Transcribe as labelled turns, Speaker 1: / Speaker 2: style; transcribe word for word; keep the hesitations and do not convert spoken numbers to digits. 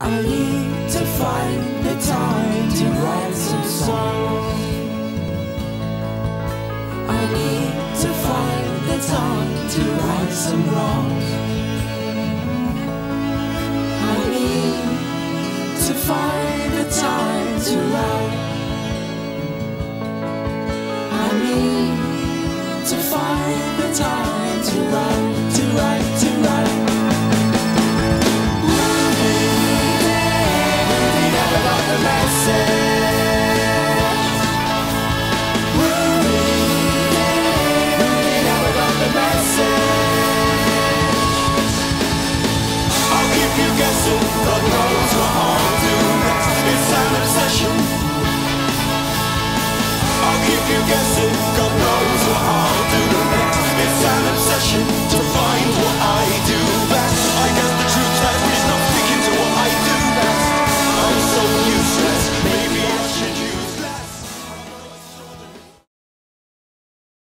Speaker 1: I need to find the time to write some songs. I need to find the time to right some wrongs. I need to find the time to write. I need to find the time to write, to write.